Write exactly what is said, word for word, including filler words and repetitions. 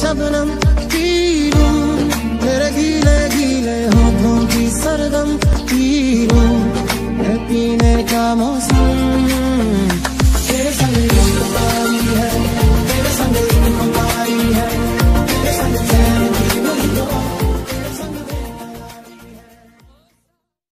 Shabnam P लूं, तेरे गीले गीले होठों की सरगम पी लूं, है पीने का मौसम।